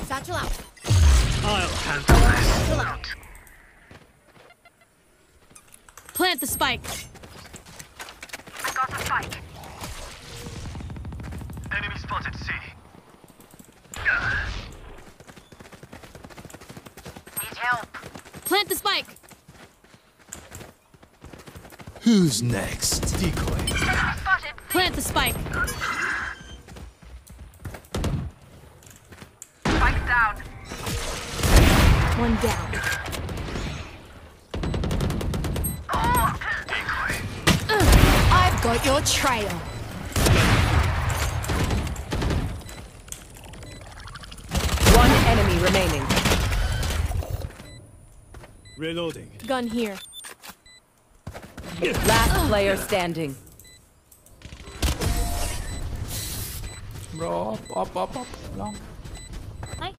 Satchel out. I'll handle this. Satchel out. Plant the spike. I got a spike. Enemy spotted C. Need help. Plant the spike. Who's next? Decoy. Spotted. Plant the spike. Spike down. One down. I've got your trail. One enemy remaining. Reloading. Gun here. Last player standing. Bro, up, long.